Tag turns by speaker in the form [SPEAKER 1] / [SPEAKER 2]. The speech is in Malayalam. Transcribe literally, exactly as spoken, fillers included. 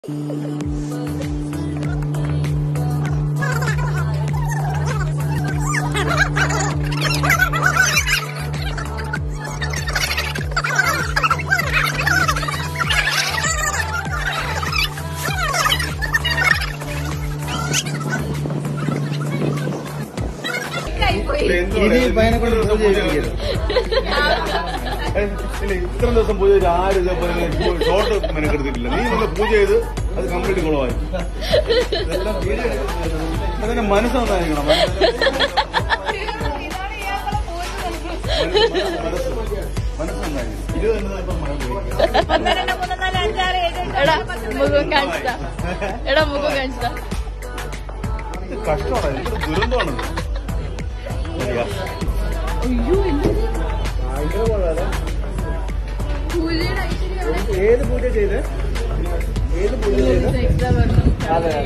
[SPEAKER 1] ഇനി പയ്യനെ കൊണ്ട് പൂജ ചെയ്യിപ്പിക്കരുത്. ഇത്ര ദിവസം പൂജ ചെയ്ത് ആരും ഷോർട്ട് മെനക്കെടുത്തിട്ടില്ല. നീ നല്ല പൂജ ചെയ്ത് അത് കംപ്ലീറ്റ് കുളമായി. അതിന്റെ മനസ്സ് നന്നായിരിക്കണം. മനസ്സ് നന്നായിരിക്കും. ഇത് തന്നെ ഇപ്പം
[SPEAKER 2] എടാ മുഖം കാണിച്ചാ എടാ മുഖം കാണിച്ചാ
[SPEAKER 1] കഷ്ടമാണ്. ഇത് ദുരന്തമാണത്. ഏത് പൂജ ചെയ്ത് ഏത് പൂജ ചെയ്ത് അതെ